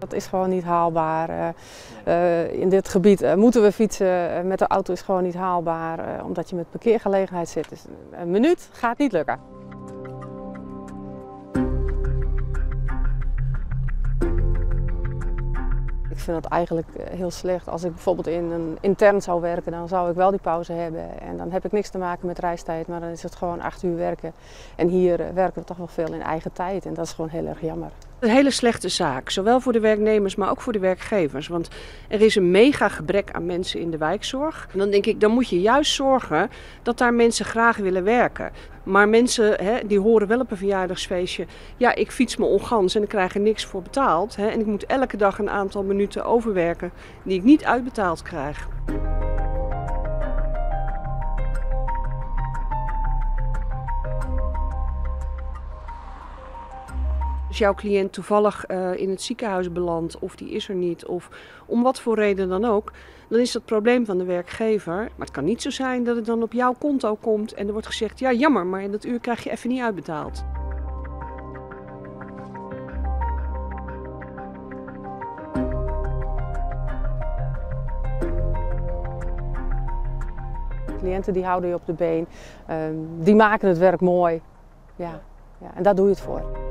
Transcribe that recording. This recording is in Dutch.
Dat is gewoon niet haalbaar. In dit gebied moeten we fietsen, met de auto is gewoon niet haalbaar, omdat je met parkeergelegenheid zit. Dus een minuut gaat niet lukken. Ik vind het eigenlijk heel slecht. Als ik bijvoorbeeld in een intern zou werken, dan zou ik wel die pauze hebben. En dan heb ik niks te maken met reistijd, maar dan is het gewoon 8 uur werken. En hier werken we toch wel veel in eigen tijd en dat is gewoon heel erg jammer. Een hele slechte zaak, zowel voor de werknemers, maar ook voor de werkgevers. Want er is een mega gebrek aan mensen in de wijkzorg. En dan denk ik, dan moet je juist zorgen dat daar mensen graag willen werken. Maar mensen die horen wel op een verjaardagsfeestje, ja, ik fiets me ongans en ik krijg er niks voor betaald. En ik moet elke dag een aantal minuten overwerken die ik niet uitbetaald krijg. Als jouw cliënt toevallig in het ziekenhuis belandt of die is er niet of om wat voor reden dan ook, dan is dat het probleem van de werkgever. Maar het kan niet zo zijn dat het dan op jouw konto komt en er wordt gezegd, ja jammer, maar in dat uur krijg je even niet uitbetaald. Cliënten die houden je op de been, die maken het werk mooi. Ja, en daar doe je het voor.